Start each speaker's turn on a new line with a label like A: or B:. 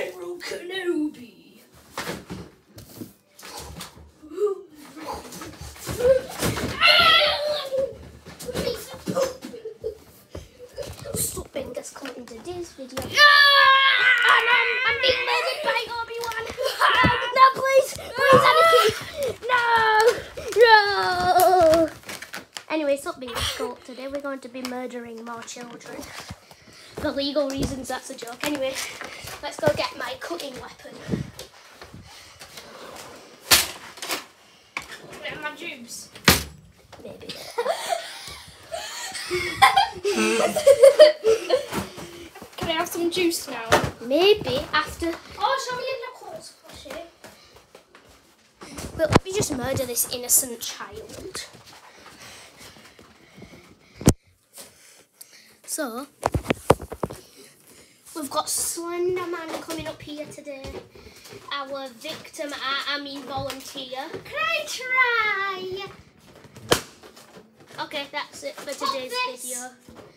A: General Kenobi.
B: Stop Bingus coming to this video.
A: I'm being murdered by Obi-Wan.
B: No, please, Anakin. No. Anyway, stop Bingus caught. Today we're going to be murdering more children. For legal reasons, that's a joke. Anyway, let's go get my cutting weapon.
A: Get my juice.
B: Maybe.
A: Can I have some juice now?
B: Maybe after.
A: Oh, shall we end up close?
B: Well, let me just murder this innocent child. So, we've got Slender Man coming up here today. Our victim, volunteer.
A: Can I try?
B: Okay, that's it for today's video.